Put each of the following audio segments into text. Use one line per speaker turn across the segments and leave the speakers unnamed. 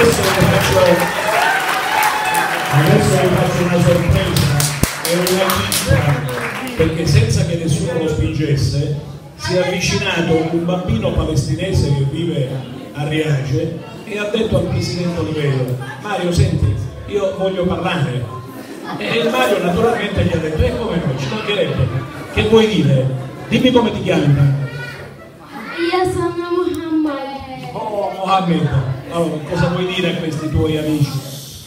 Adesso vi faccio una sorpresa e una chicca, perché senza che nessuno lo spingesse si è avvicinato un bambino palestinese che vive a Riace e ha detto al presidente Oliverio: Mario, senti, io voglio parlare. E Mario naturalmente gli ha detto: come no, ci mancherebbe, che vuoi dire? Dimmi come ti chiami.
Io sono Mohammed.
Oh, Mohammed, allora cosa vuoi dire a questi tuoi amici?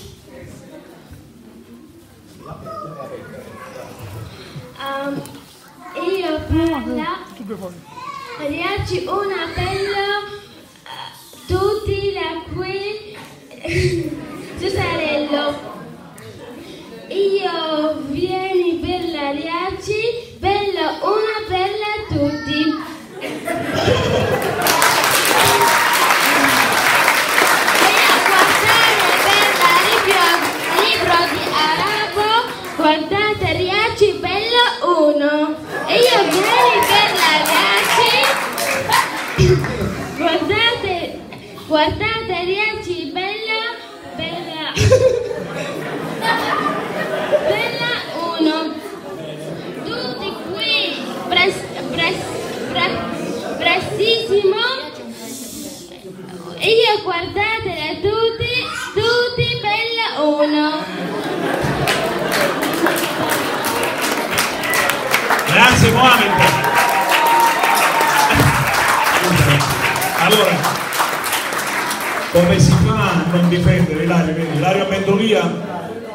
Io parlo, Riace un appello tutti la qui Giussarello. Io vieni per la Riace, bello un appello a tutti. Guardate Riace bello 1 e io vieni per la Riace. Guardate Riace bella 1. Tutti qui prestissimo e io guardatela tutti bella 1.
Grazie Mohammed. Allora, come si fa a non difendere Ilario? Vedi, Ilario Mendolia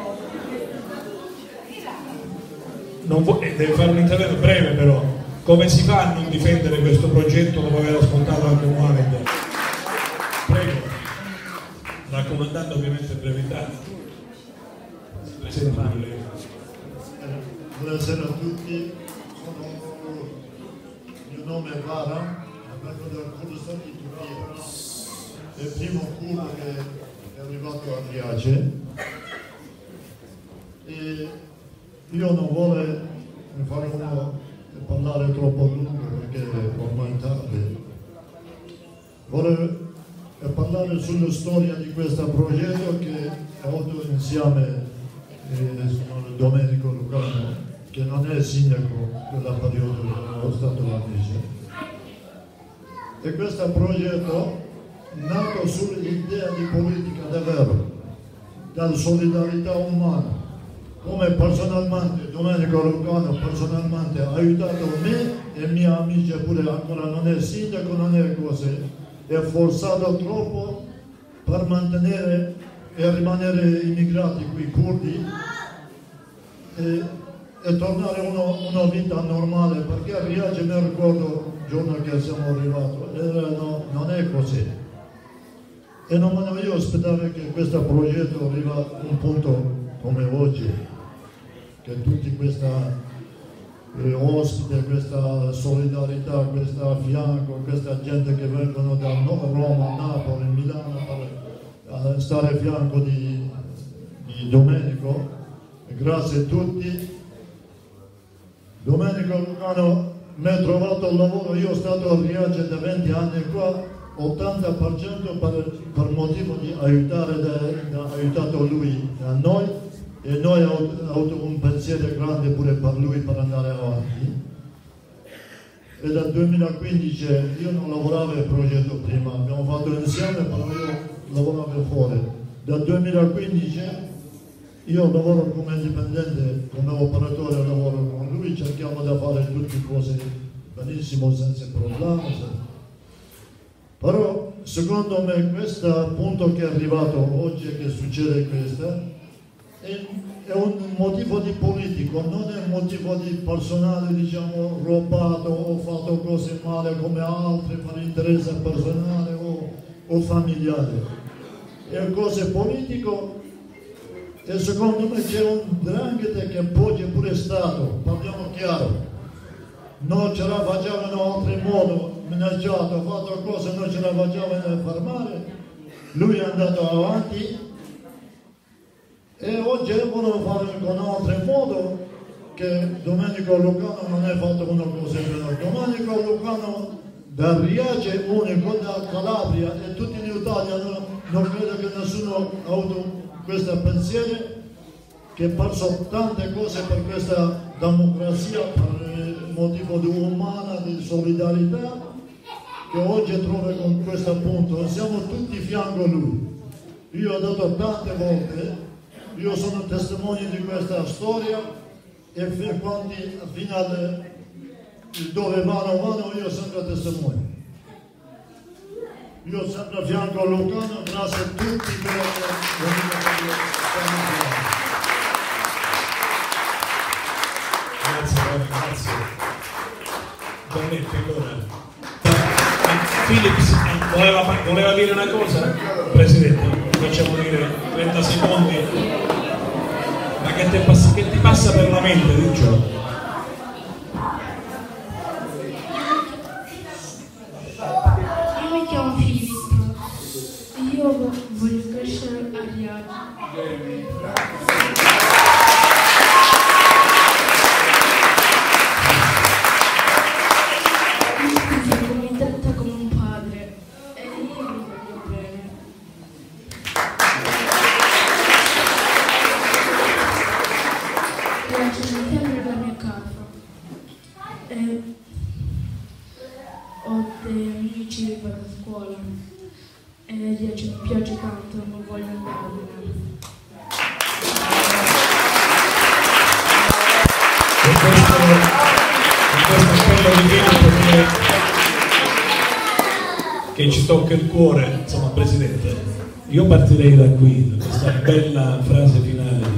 non deve fare un intervento breve, però come si fa a non difendere questo progetto dopo aver ascoltato anche Mohammed? Prego, raccomandando ovviamente brevità.
Buonasera a tutti. Il mio nome è Vara, vengo dal Kurdistan di Turchia. È il primo curdo che è arrivato a Riace. E io non voglio fare parlare troppo lungo perché ormai è tardi. Voglio parlare sulla storia di questo progetto che ho avuto insieme con Domenico Lucano, che non è sindaco della periodo dello Stato Valdese. E questo progetto è nato sull'idea di politica davvero, dalla solidarietà umana. Come personalmente Domenico Lucano personalmente ha aiutato me e i miei amici, pure ancora non è sindaco, non è cose, è forzato troppo per mantenere e rimanere immigrati qui curdi e tornare a una vita normale, perché a Riace mi ricordo il giorno che siamo arrivati, non è così. E non me ne voglio aspettare che questo progetto arriva a un punto come oggi, che tutti questa ospite, questa solidarietà, questa fianco, questa gente che vengono da Roma, Napoli, Milano per stare a fianco di Domenico. Grazie a tutti. Domenico Lucano mi ha trovato il lavoro, io sono stato a Riace da 20 anni qua, 80% per motivo di aiutare, ha aiutato lui a noi e noi abbiamo avuto un pensiero grande pure per lui per andare avanti. E dal 2015 io non lavoravo al progetto prima, abbiamo fatto insieme, però io lavoravo fuori. Dal 2015 io lavoro come indipendente, come operatore lavoro con lui, cerchiamo di fare tutte le cose benissimo, senza problemi. Però secondo me questo punto che è arrivato oggi, che succede questo, è un motivo di politico, non è un motivo di personale, diciamo, rubato o fatto cose male come altri per interesse personale o familiare. È cose politico. E secondo me c'è un 'ndrangheta che appoggia pure Stato, parliamo chiaro. Non ce la facevano in altro modo, minacciato, fatto cose, non ce la facevano fermare. Lui è andato avanti e oggi vogliono fare con altro modo, che Domenico Lucano non è fatto una cosa buona. Domenico Lucano da Riace unico, da Calabria e tutti gli italiani non credo che nessuno ha avuto questo pensiero, che faccio tante cose per questa democrazia, per motivo di umana, di solidarietà, che oggi trova con questo punto. Siamo tutti a fianco a lui. Io ho detto tante volte, io sono testimone di questa storia e fino a dove vanno io sempre testimone. Io sempre a fianco a Lucano, grazie a tutti per venire.
Grazie. Giannetti, allora. Philips voleva dire una cosa? Presidente, facciamo dire 30 secondi. Ma che ti passa per la mente, Dicio?
Io mi chiamo Filippo, io voglio crescere a Riace. Mi tratta come un padre e io lo voglio bene. Riace è sempre la mia casa. Ho dei amici che vanno a scuola e Riace mi piace tanto, non voglio andarmene.
Questo appello di tempo che ci tocca il cuore, insomma, Presidente, io partirei da qui, da questa bella frase finale